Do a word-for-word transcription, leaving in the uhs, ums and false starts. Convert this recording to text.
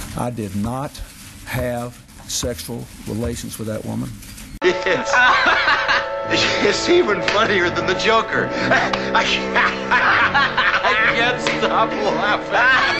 I did not have sexual relations with that woman. It's, it's even funnier than the Joker. I can't, I can't stop laughing.